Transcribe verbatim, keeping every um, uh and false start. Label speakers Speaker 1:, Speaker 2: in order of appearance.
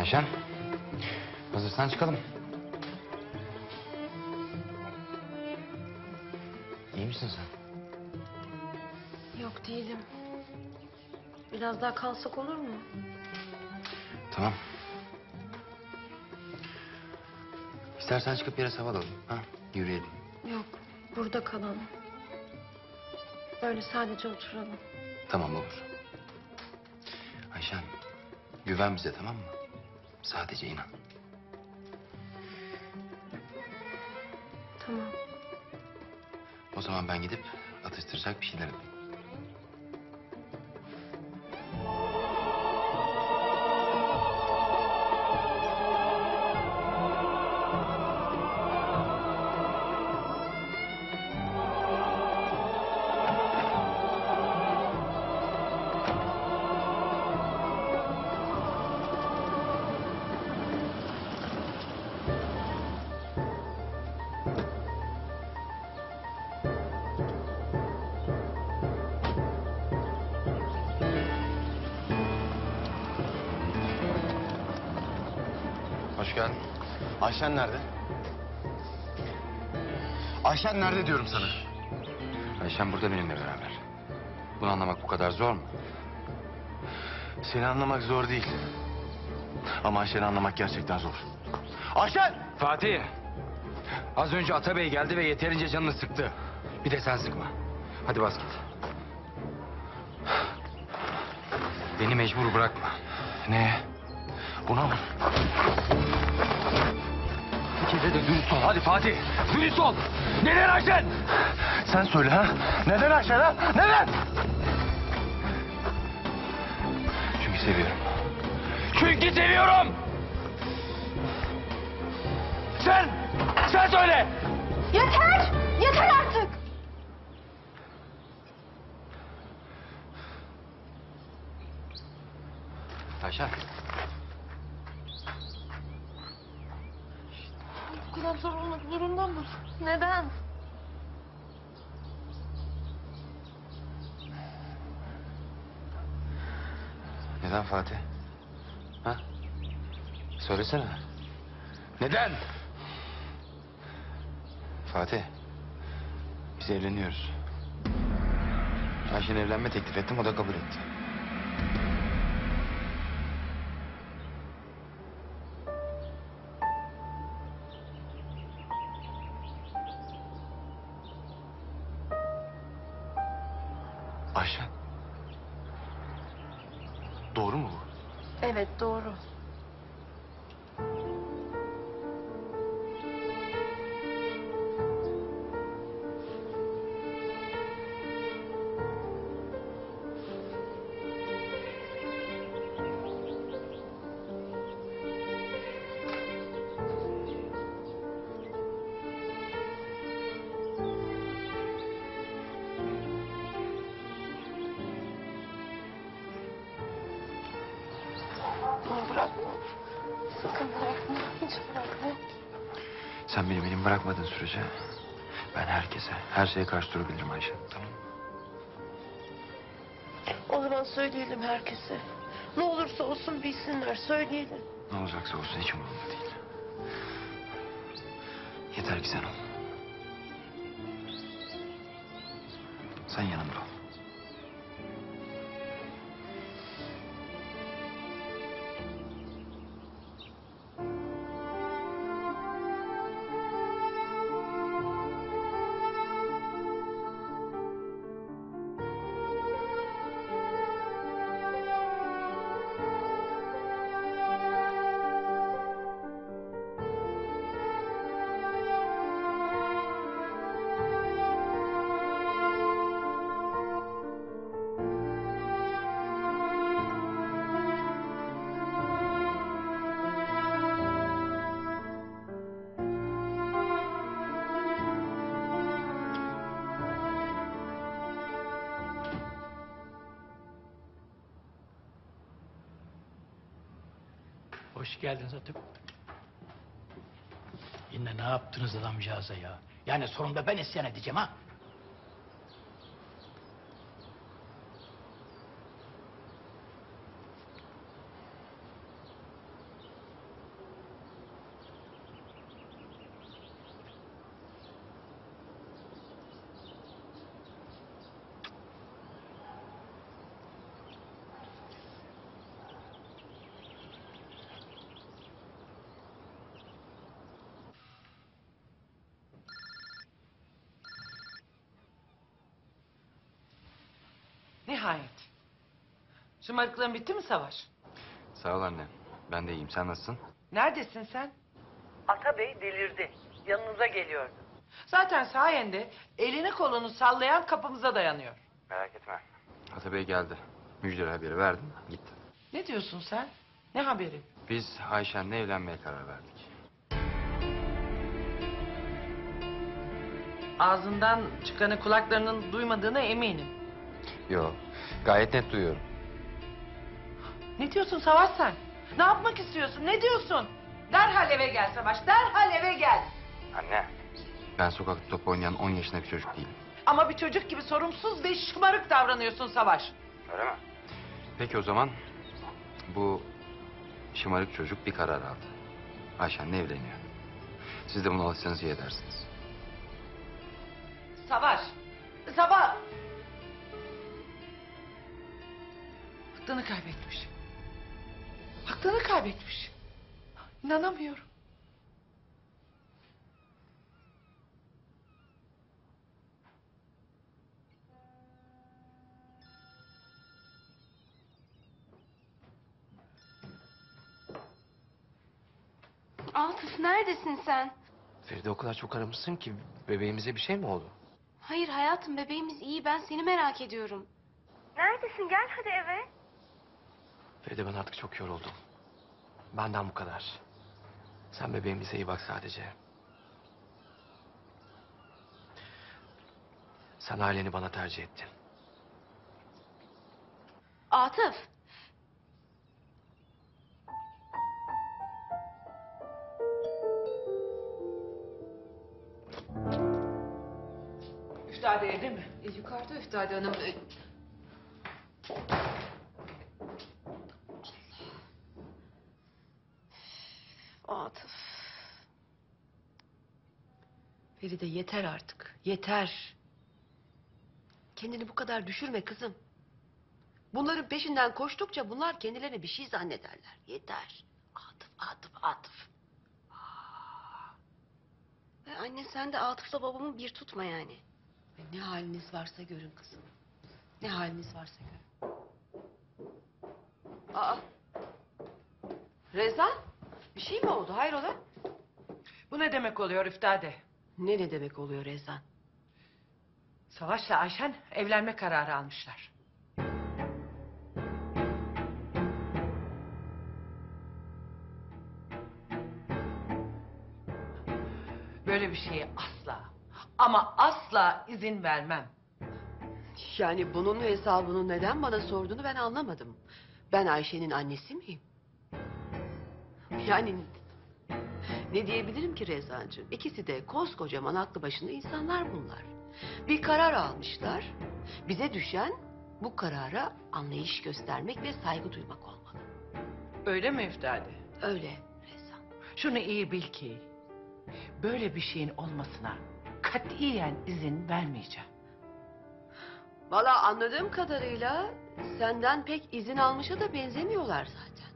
Speaker 1: Ayşen, hazırsan çıkalım. İyi misin sen?
Speaker 2: Yok değilim. Biraz daha kalsak olur mu?
Speaker 1: Tamam. İstersen çıkıp biraz hava alalım. Ha? Yürüyelim.
Speaker 2: Yok, burada kalalım. Böyle sadece oturalım.
Speaker 1: Tamam olur. Ayşen, güven bize, tamam mı? Sadece inan.
Speaker 2: Tamam.
Speaker 1: O zaman ben gidip atıştıracak bir şeyler alayım. Hoş geldin.
Speaker 3: Ayşen nerede? Ayşen nerede diyorum sana?
Speaker 1: Ayşen burada benimle beraber. Bunu anlamak bu kadar zor mu?
Speaker 3: Seni anlamak zor değil. Ama Ayşen'i anlamak gerçekten zor. Ayşen!
Speaker 1: Fatih! Az önce Atabey geldi ve yeterince canını sıktı. Bir de sen sıkma. Hadi bas git. Beni mecbur bırakma.
Speaker 3: Ne? Buna mı?
Speaker 1: İkide de dürüst ol. Hadi Fatih. Dürüst ol.
Speaker 3: Neden Ayşen? Sen söyle ha? Neden Ayşen ha? Neden?
Speaker 1: Çünkü seviyorum. Çünkü seviyorum.
Speaker 3: Sen! Sen söyle!
Speaker 2: Yeter! Yeter artık!
Speaker 1: Ayşen.
Speaker 2: Bu kadar zor olmak zorunda mı? Neden?
Speaker 1: Neden Fatih? Ha? Söylesene. Neden? Fatih. Biz evleniyoruz. Ayşen'e evlenme teklif ettim, o da kabul etti.
Speaker 3: Ayşen. Doğru mu bu?
Speaker 2: Evet, doğru. Beni bırakma. Sakın bırakma. Hiç bırakma.
Speaker 1: Sen beni benim bırakmadığın sürece ben herkese, her şeye karşı durabilirim Ayşen. Tamam mı?
Speaker 2: O zaman söyleyelim herkese. Ne olursa olsun bilsinler. Söyleyelim.
Speaker 1: Ne olacaksa olsun hiç umurumda değil. Yeter ki sen ol. Sen yanımda ol.
Speaker 4: Hoş geldiniz Atıp. Yine ne yaptınız adamcağıza ya? Yani sonunda ben isyan edeceğim ha?
Speaker 2: nihayet. Şımarıklığın bitti mi Savaş?
Speaker 1: Sağ ol anne. Ben de iyiyim. Sen nasılsın?
Speaker 2: Neredesin sen? Atabey delirdi. Yanınıza geliyordu. Zaten sayende elini kolunu sallayan kapımıza dayanıyor.
Speaker 1: Merak etme. Atabey geldi. Müjde haberi verdim. Gitti.
Speaker 2: Ne diyorsun sen? Ne haberi?
Speaker 1: Biz Ayşen'le evlenmeye karar verdik.
Speaker 2: Ağzından çıkanı kulaklarının duymadığına eminim.
Speaker 1: Yo. Gayet net duyuyorum.
Speaker 2: Ne diyorsun Savaş sen? Ne yapmak istiyorsun? Ne diyorsun? Derhal eve gel Savaş. Derhal eve gel.
Speaker 1: Anne. Ben sokakta top oynayan on yaşında bir çocuk değilim.
Speaker 2: Ama bir çocuk gibi sorumsuz ve şımarık davranıyorsun Savaş.
Speaker 1: Öyle mi? Peki o zaman bu şımarık çocuk bir karar aldı. Ayşen'le evleniyor. Siz de buna alışsanız iyi edersiniz.
Speaker 2: Savaş. Savaş. Aklını kaybetmiş. Aklını kaybetmiş. İnanamıyorum.
Speaker 5: Atıf neredesin sen?
Speaker 6: Feride o kadar çok aramışsın ki bebeğimize bir şey mi oldu?
Speaker 5: Hayır hayatım bebeğimiz iyi ben seni merak ediyorum. Neredesin gel hadi eve.
Speaker 6: Feride ben artık çok yoruldum. Benden bu kadar. Sen bebeğimize iyi bak sadece. Sen aileni bana tercih ettin.
Speaker 5: Atıf.
Speaker 2: Üftade evde mi?
Speaker 7: E, yukarıda Üftade Hanım. E,
Speaker 5: Atıf.
Speaker 7: Feride yeter artık. Yeter. Kendini bu kadar düşürme kızım. Bunların peşinden koştukça bunlar kendilerine bir şey zannederler. Yeter. Atıf, Atıf, Atıf.
Speaker 5: E, anne sen de Atıf'la babamı bir tutma yani.
Speaker 7: E, ne haliniz varsa görün kızım. Ne haliniz varsa görün. Aa. Rezan, bir şey mi oldu? Hayrola?
Speaker 2: Bu ne demek oluyor Üftade?
Speaker 7: Ne ne demek oluyor Rezan?
Speaker 2: Savaş'la Ayşen evlenme kararı almışlar. Böyle bir şeye asla ama asla izin vermem.
Speaker 7: Yani bunun hesabını neden bana sorduğunu ben anlamadım. Ben Ayşe'nin annesi miyim? Yani ne diyebilirim ki Rezancığım? İkisi de koskocaman aklı başında insanlar bunlar. Bir karar almışlar. Bize düşen bu karara anlayış göstermek ve saygı duymak olmalı.
Speaker 2: Öyle mi Üftade?
Speaker 7: Öyle Rezan.
Speaker 2: Şunu iyi bil ki böyle bir şeyin olmasına katiyen izin vermeyeceğim.
Speaker 7: Valla anladığım kadarıyla senden pek izin almışa da benzemiyorlar zaten.